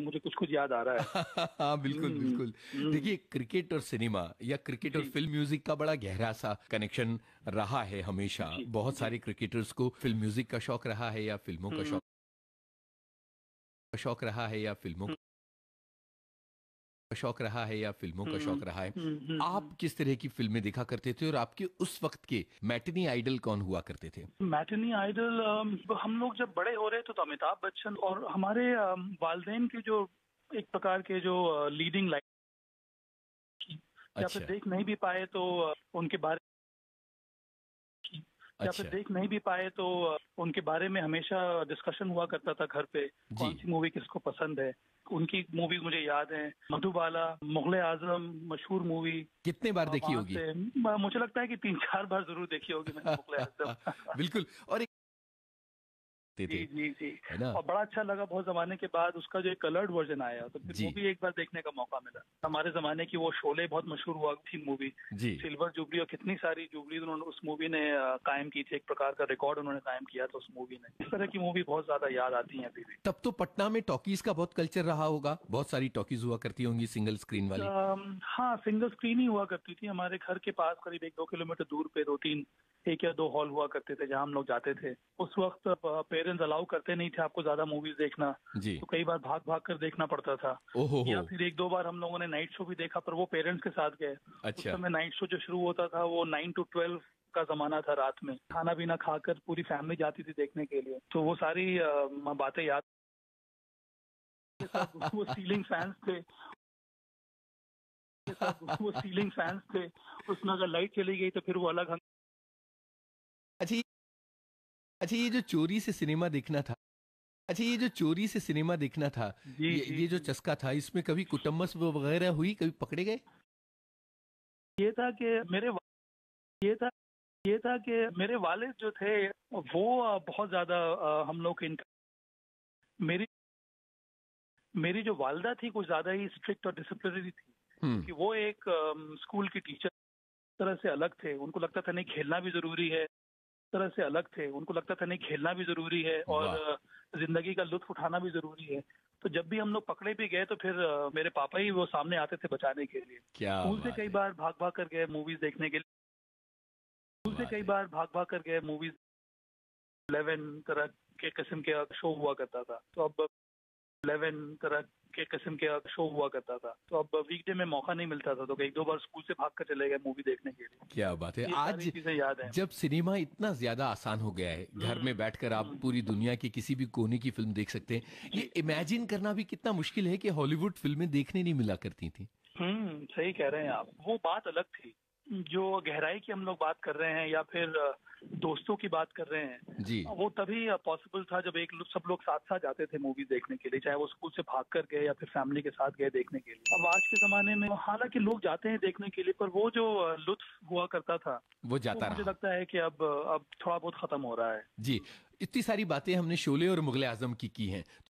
मुझे कुछ कुछ याद आ रहा है। हाँ, बिल्कुल हम्म। बिल्कुल। हम्म। देखिए, क्रिकेट और सिनेमा या क्रिकेट और जी। फिल्म म्यूजिक का बड़ा गहरा सा कनेक्शन रहा है हमेशा। जी। बहुत जी। सारे क्रिकेटर्स को फिल्म म्यूजिक का शौक रहा है या फिल्मों का हम्म। शौक रहा है या फिल्मों हम्म। का शौक रहा है या फिल्मों का हम्म। शौक रहा है। हम्म। आप किस तरह की फिल्में देखा करते थे और आपके उस वक्त के मैटिनी आइडल कौन हुआ करते थे? मैटिनी आइडल, हम लोग जब बड़े हो रहे थे तो अमिताभ बच्चन और हमारे वालदेन के जो एक प्रकार के जो लीडिंग लाइट की, या फिर अच्छा, देख नहीं भी पाए तो उनके बारे की, या फिर अच्छा। देख नहीं भी पाए तो उनके बारे में हमेशा डिस्कशन हुआ करता था घर पे, जी। कौन सी मूवी किसको पसंद है। उनकी मूवी मुझे याद है, मधुबाला, मुगले आजम, मशहूर मूवी। कितने बार देखी वहां होगी? से मुझे लगता है कि 3-4 बार जरूर देखी होगी मैंने मुगले आजम। बिल्कुल। और एक जी, थे, जी, जी। है ना? और बड़ा अच्छा लगा बहुत ज़माने के बाद उसका जो एक कलर्ड वर्ज़न आया, तो फिर वो जी, भी एक बार देखने का मौका मिला। हमारे ज़माने की वो शोले बहुत मशहूर हुआ थी मूवी, जी। सिल्वर जुबली, और कितनी सारी जुबली उन्होंने उस मूवी ने कायम की थी, एक प्रकार का रिकॉर्ड उन्होंने कायम किया था उस मूवी ने। इस तरह की मूवी बहुत ज़्यादा याद आती हैं अभी भी। तब तो पटना में टॉकीज का बहुत कल्चर रहा होगा। बहुत सारी टॉकीज हुआ करती होंगी सिंगल स्क्रीन वाली। हाँ, सिंगल स्क्रीन ही हुआ करती थी हमारे घर के पास, करीब 1-2 किलोमीटर दूर पे 2-3, 1 या 2 हॉल हुआ करते थे जहाँ हम लोग जाते थे। उस वक्त पेरेंट्स अलाउ करते नहीं थे आपको ज्यादा मूवीज देखना, जी। तो कई बार भाग भाग कर देखना पड़ता था। ओहो हो। या फिर 1-2 बार हम लोगों ने नाइट शो भी देखा, पर वो पेरेंट्स के साथ गए। उस अच्छा। समय नाइट शो जो शुरू होता था वो 9 to 12 का जमाना था, रात में खाना पीना खाकर पूरी फैमिली जाती थी देखने के लिए। तो वो सारी बातें याद के सब वो सीलिंग फैंस थे, उसमें अगर लाइट चली गई तो फिर वो अलग अच्छा, अच्छा, ये जो चोरी से सिनेमा देखना था, अच्छा, ये जो चोरी से सिनेमा देखना था, जी, जी, ये जो जी। चस्का था, इसमें कभी कुटुम्बस वगैरह हुई, कभी पकड़े गए? ये था कि मेरे ये था ये था कि मेरे वालिद जो थे वो बहुत ज्यादा हम लोग के मेरी मेरी जो वालदा थी कुछ ज्यादा ही स्ट्रिक्ट और डिसिप्लिनरी थी, हम्म। क्योंकि वो एक स्कूल की टीचर तरह से अलग थे। उनको लगता था नहीं खेलना भी जरूरी है, तरह से अलग थे। उनको लगता था नहीं खेलना भी जरूरी है और वाह, जिंदगी का लुत्फ उठाना भी जरूरी है। तो जब भी हम लोग पकड़े भी गए तो फिर मेरे पापा ही वो सामने आते थे बचाने के लिए। क्या स्कूल से बात कई है। बार भाग भाग कर गए मूवीज देखने के लिए, स्कूल से बात कई है। बार भाग भाग कर गए मूवीज। 11 तरह के किस्म के शो हुआ करता था, तो अब 11 तरह के किस्म के शो हुआ करता था, तो अब वीकडे में मौका नहीं मिलता था, तो 1-2 बार स्कूल से भाग कर चले गए मूवी देखने के लिए। क्या बात है। ये सारी आज चीजें याद हैं। जब सिनेमा इतना ज्यादा आसान हो गया है, घर हम्म। में बैठकर आप हम्म। पूरी दुनिया की किसी भी कोने की फिल्म देख सकते हैं, ये जी। इमेजिन करना भी कितना मुश्किल है कि हॉलीवुड फिल्में देखने नहीं मिला करती थी। सही कह रहे हैं आप। वो बात अलग थी, जो गहराई की हम लोग बात कर रहे हैं या फिर दोस्तों की बात कर रहे हैं, जी। वो तभी पॉसिबल था जब सब लोग साथ साथ जाते थे मूवी देखने के लिए, चाहे वो स्कूल से भाग कर गए या फिर फैमिली के साथ गए देखने के लिए। अब आज के जमाने में हालांकि लोग जाते हैं देखने के लिए, पर वो जो लुत्फ हुआ करता था वो वो जाता मुझे रहा। लगता है कि अब थोड़ा बहुत खत्म हो रहा है। जी। इतनी सारी बातें हमने शोले और मुगले आजम की हैं।